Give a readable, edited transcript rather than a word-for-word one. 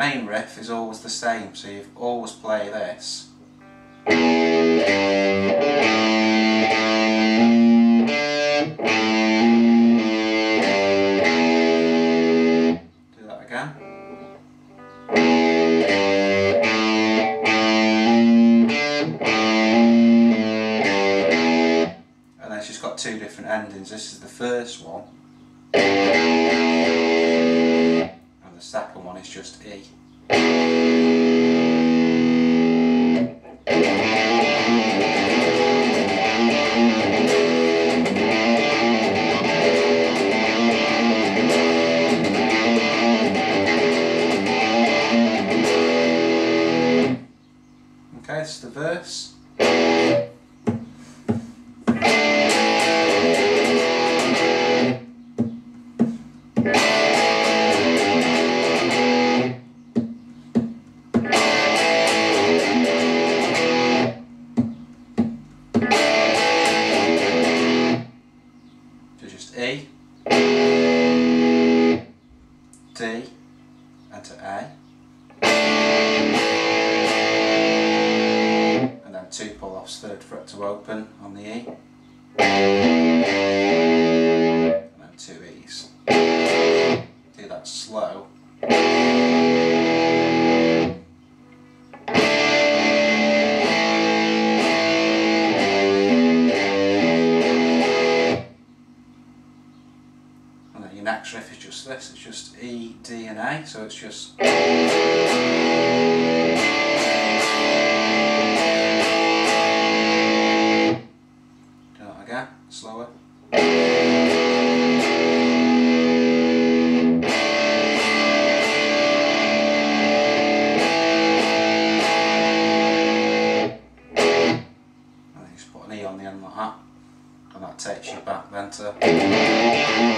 main riff is always the same, so you always play this. Do that again. And then it's just got two different endings. This is the first one, and the second one is just E. Okay, this is the verse. So just E, D, and to A. And then two pull-offs, third fret to open on the E. And then two E's. Do that slow. And then your next riff is just this, it's just E, D and A, so it's just... Again, slower. And then you just put an E on the end like that, and that takes you back then to